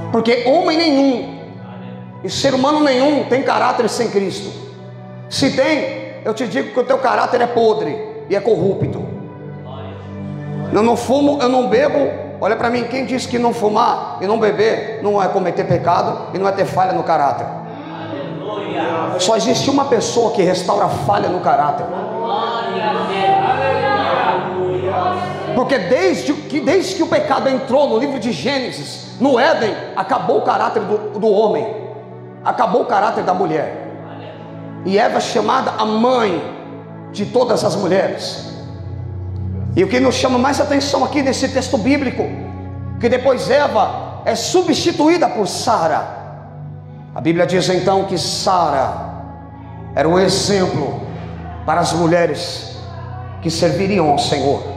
Porque homem nenhum e ser humano nenhum tem caráter sem Cristo. Se tem, eu te digo que o teu caráter é podre e é corrupto. Eu não fumo, eu não bebo. Olha para mim, quem diz que não fumar e não beber não é cometer pecado e não é ter falha no caráter? Só existe uma pessoa que restaura a falha no caráter. Porque desde que o pecado entrou no livro de Gênesis, no Éden, acabou o caráter do homem, acabou o caráter da mulher. E Eva é chamada a mãe de todas as mulheres. E o que nos chama mais atenção aqui nesse texto bíblico, que depois Eva é substituída por Sara. A Bíblia diz então que Sara era um exemplo para as mulheres que serviriam ao Senhor.